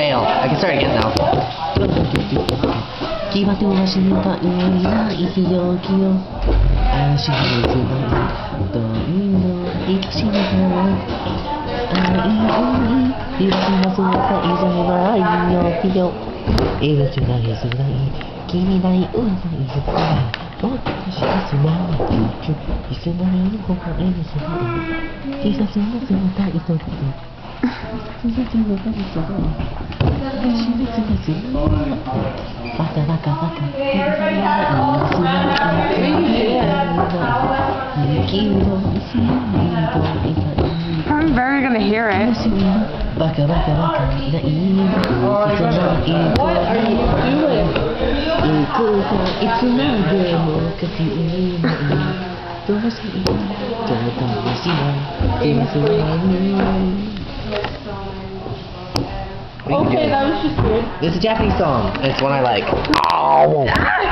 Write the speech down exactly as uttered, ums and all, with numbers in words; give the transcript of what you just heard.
fail. I can start again now. 牙と足のたいない強気よ足のつばどんどん愛しながら愛に許しますかいじめないよきよ命がいづらい君ない噂いづらいもっとしかすまなくちゅいつまでにここへにする小さすな姿いとって小さすな姿いとって私の姿いとってバカバカバカ I'm very gonna hear it. What are you doing? Okay, that was just good. It's a Japanese song. It's one I like. Oh.